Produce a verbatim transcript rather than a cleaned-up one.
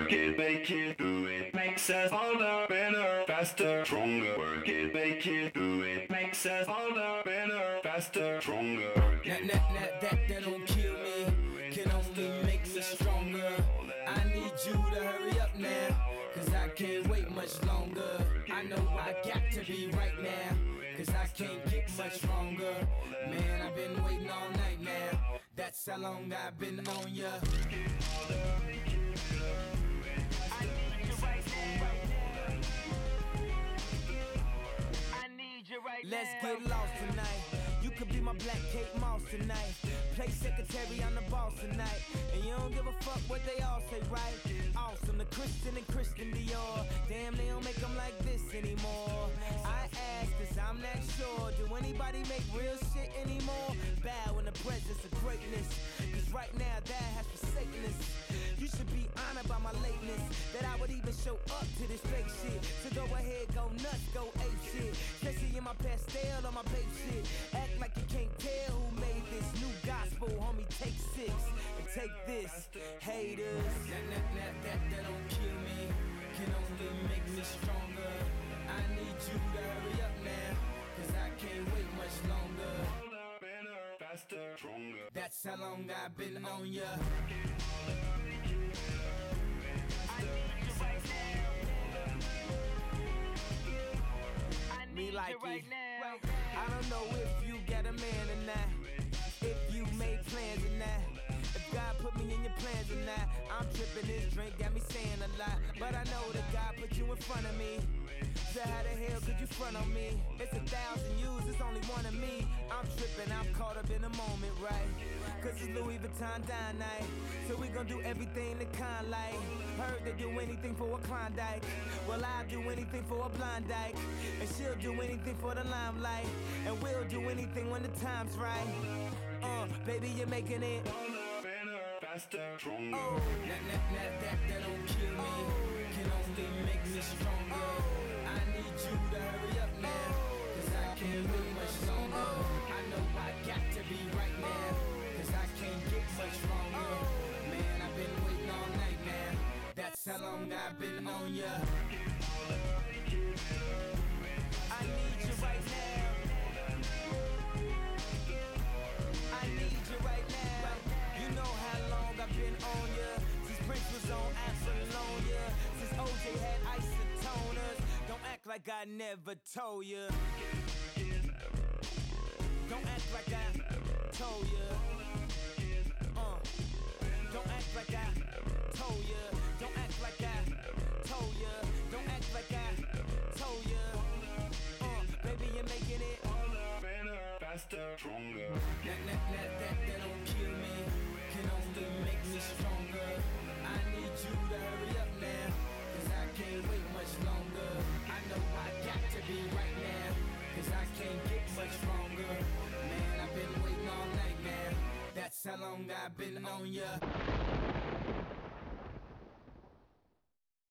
Work it, make it, do it. Makes us harder, better, faster, stronger. Work it, make it, do it. Makes us harder, better, faster, stronger. That, that, that, that, that don't kill me, can only make me stronger. I need you to hurry up now, cause I can't wait much longer. I know I got to be right now, cause I can't get much stronger. Man, I've been waiting all night now, that's how long I've been on ya. Let's get lost tonight. You could be my black Kate Moss tonight. Play secretary, I'm the boss tonight. And you don't give a fuck what they all say, right? Awesome, the Christian and Christian Dior. Damn, they don't make them like this anymore. I ask, cause I'm not sure. Do anybody make real shit anymore? Bow in the presence of greatness, cause right now that has forsaken us. You should be honored by my lateness, that I would even show up to this fake shit. So go ahead, go nuts, go ape shit. Especially in my pastel on my babe shit. Act like you can't tell who made this new gospel, homie. Take six and take this, haters. That, that, that, that, that don't kill me, can only make me stronger. I need you to hurry up now, cause I can't wait much longer. Better, faster, stronger. That's how long I've been on ya. Me like right now. I don't know if you got a man or not, if you made plans or not, if God put me in your plans or not. I'm tripping, this drink got me saying a lot, but I know that God put you in front of me. So how the hell could you front on me? It's a thousand yous, it's only one of me. I'm tripping, I'm caught up in the moment, right? Cause it's Louis Vuitton dine night, so we gon' do everything the kind like. Heard they do anything for a Klondike, well I'll do anything for a blind dyke, and she'll do anything for the limelight, and we'll do anything when the time's right. Uh, baby, you're making it Better, faster, stronger. Oh, that, that, that, that, that don't kill me, oh, can only make me stronger. Oh, I need you to hurry up now, cause I can't wait much longer. Oh, I know I got to be right now, cause I can't get much stronger. Oh, man, I've been waiting all night now, that's how long I've been on ya. I need you right now, I need you right now. You know how long I've been on ya, since Prince was on Apollonia, since O J had isotoners. Don't act like I never told ya, don't act like I told ya. Uh, don't act like I told ya, don't act like I told ya, don't act like I told ya. Uh, baby, you're making it Better, faster, stronger. That, that, that, that, that don't kill me, can only make me stronger. I need you to hurry up now, cause I can't wait much longer. I know I got to be right now, cause I can't get much stronger. Man, I've been waiting all night now, that's how long I've been on ya.